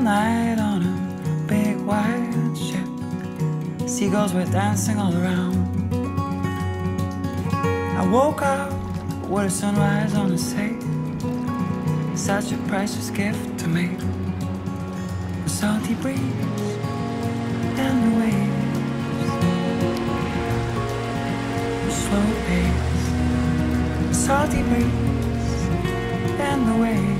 night on a big white ship. Seagulls were dancing all around. I woke up with a sunrise on the sea. Such a precious gift to me. The salty breeze and the waves, the slow pace, the salty breeze and the waves.